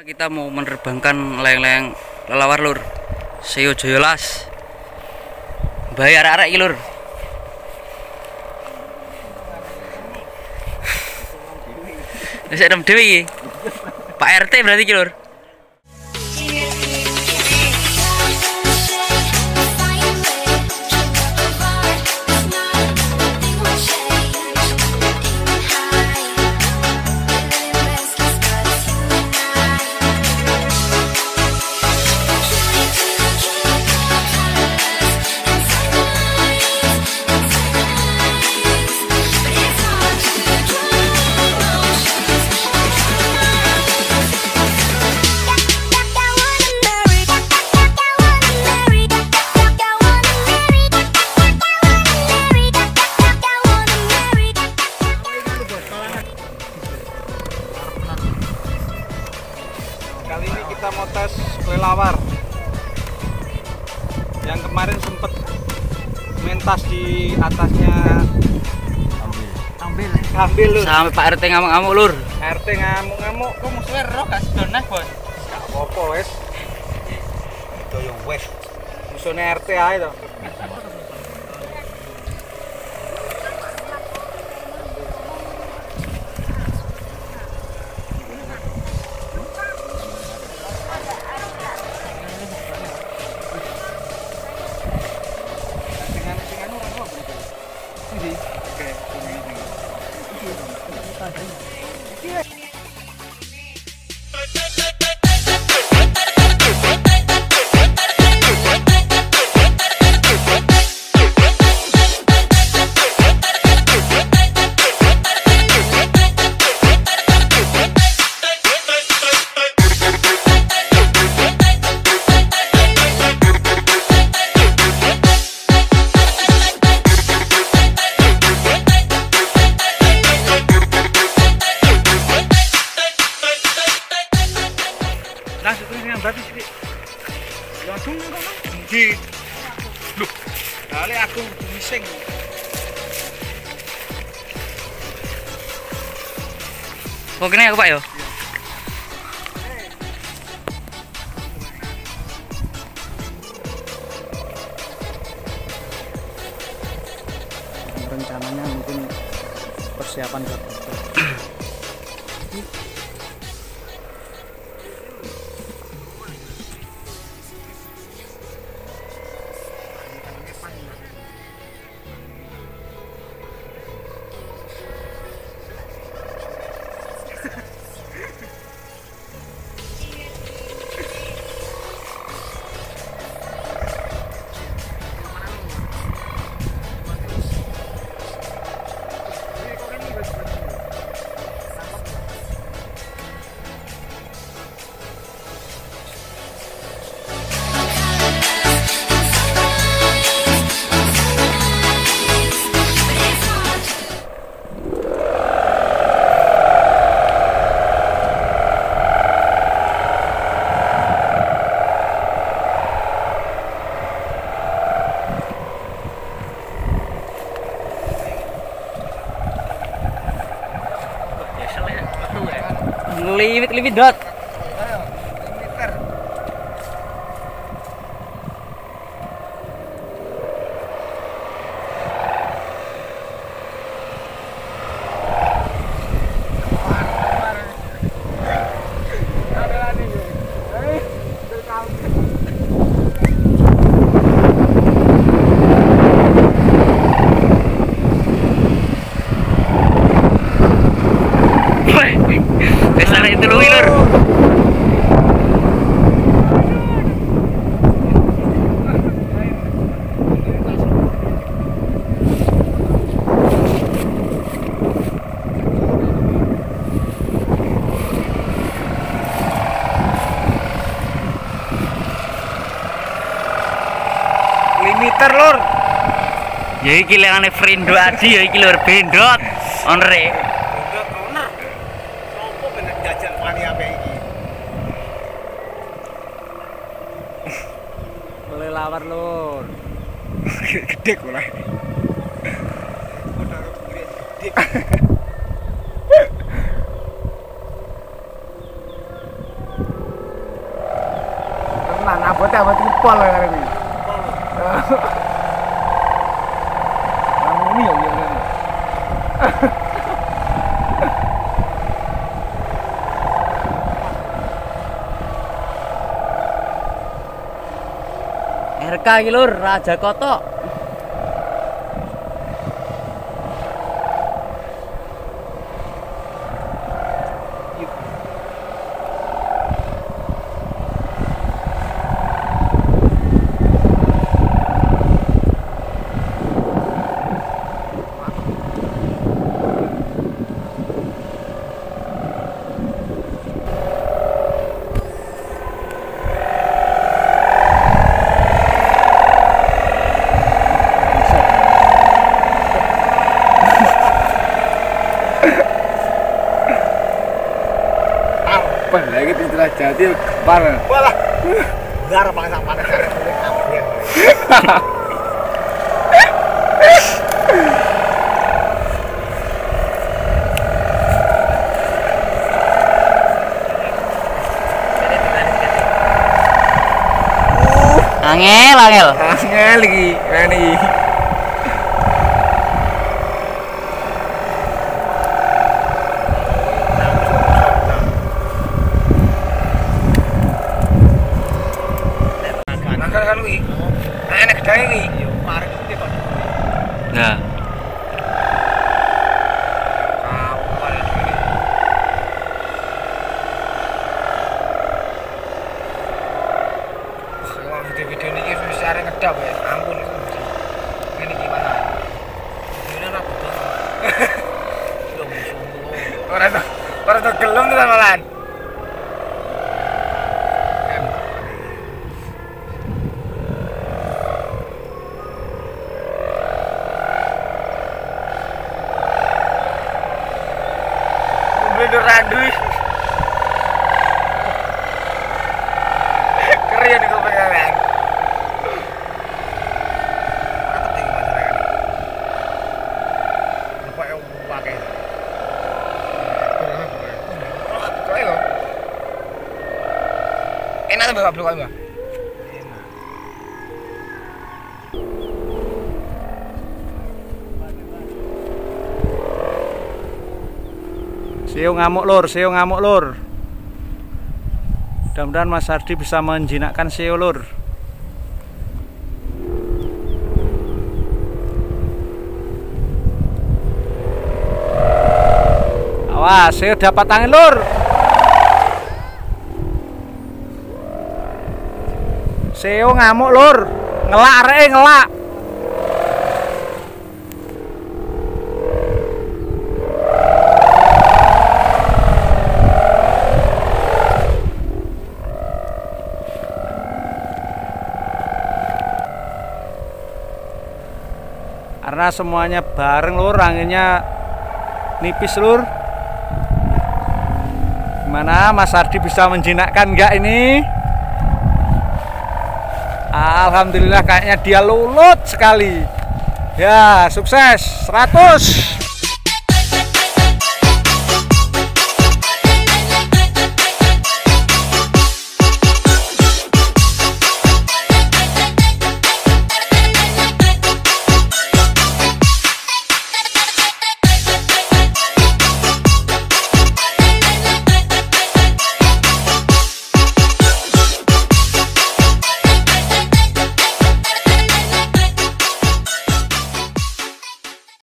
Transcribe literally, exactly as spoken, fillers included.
Kita mau menerbangkan layang-layang kelelawar lur. Seo Joyolas. Bayar arek iki lur. Wis adem dhewe iki. Pak R T berarti iki lur. Kali ini kita mau tes kelelawar yang kemarin sempet mentas di atasnya ambil ambil lur. Sampai Pak R T ngamuk-ngamuk lur. R T ngamuk-ngamuk kok musuhnya roh gak sedoneh bos. Gak apa-apa wes. Itu yo wes. Musuhnya R T ae to. Langsung ini yang berarti sih. Langsung di. Loh. Kali aku mising. Kok kene aku Pak yo? Rencananya mungkin persiapan buat limit-limit dot. Besar itu lu lur. Limiter lur. Ya iki lengane Frindo Adi ya iki lur bendot onre. Bendot owner. Sopo bener jajal wani ape iki? Kelelawar lur. Gede kok lah. Udah gede. Malah abote abot pol kare kuwi. Ini ya ya. R K iki lur, Raja Koto. Apa lagi istilah jadi gempar. Walah. Gar panas panas mulai kampung. Angel, angel. Angel lagi, Rani. Nah. Video-video ini bisa ada ngedap ya, ampun itu ini gimana? Ini apa tuh? Sudah musuh. Orang tuh, orang tuh gelem tuh malan. Bener randu. Keren nih gue pengen. Enak tuh bapak belum Mbak. Sio ngamuk lur, sio ngamuk lur. Mudah-mudahan Mas Hardi bisa menjinakkan sio lur. Awas, sio dapat angin lur. Sio ngamuk lur, ngelak areke ngelak. Karena semuanya bareng lur, anginnya nipis lur. Gimana Mas Hardi bisa menjinakkan enggak ini? Alhamdulillah kayaknya dia lulut sekali. Ya, sukses seratus.